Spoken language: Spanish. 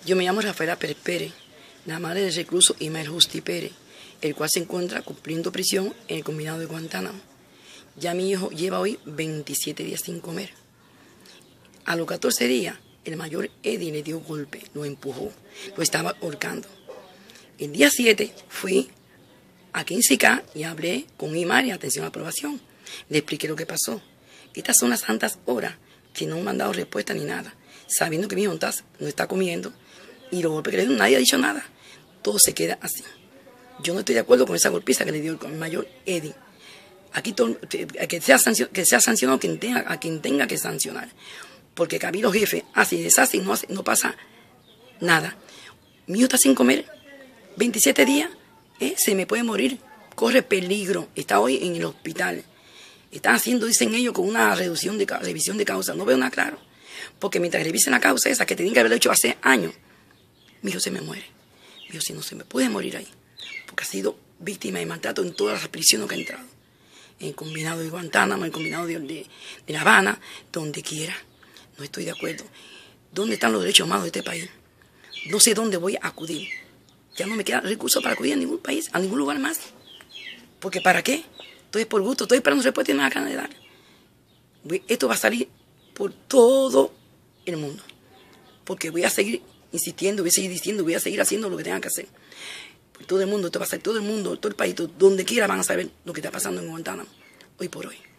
Yo me llamo Rafaela Pérez Pérez, la madre del recluso Imael Justi Pérez, el cual se encuentra cumpliendo prisión en el combinado de Guantánamo. Ya mi hijo lleva hoy 27 días sin comer. A los 14 días, el mayor Eddie le dio golpe, lo empujó, lo estaba ahorcando. El día 7 fui a 15K y hablé con Imael y atención a aprobación. Le expliqué lo que pasó. Estas son las santas horas que no han mandado respuesta ni nada, sabiendo que mi hijo no está comiendo y los golpes que le dio, nadie ha dicho nada. Todo se queda así. Yo no estoy de acuerdo con esa golpiza que le dio el mayor Eddie. Aquí que sea sancionado a quien tenga que sancionar. Porque acá los jefes hacen y deshacen, no pasa nada. Mi hijo está sin comer 27 días, se me puede morir, corre peligro, está hoy en el hospital. Están haciendo, dicen ellos, con una revisión de causa. No veo nada claro. Porque mientras revisen la causa esa que tenían que haberlo hecho hace años, mi hijo se me muere. Mi hijo si no se me puede morir ahí. Porque ha sido víctima de maltrato en todas las prisiones que ha entrado. En el combinado de Guantánamo, en el combinado de La Habana, donde quiera. No estoy de acuerdo. ¿Dónde están los derechos humanos de este país? No sé dónde voy a acudir. Ya no me quedan recursos para acudir a ningún país, a ningún lugar más. Porque ¿para qué? Estoy por gusto, estoy esperando respuesta y me acaban de dar. Esto va a salir por todo el mundo. Porque voy a seguir insistiendo, voy a seguir diciendo, voy a seguir haciendo lo que tenga que hacer. Por todo el mundo, esto va a salir todo el mundo, todo el país, donde quiera van a saber lo que está pasando en Guantánamo, hoy por hoy.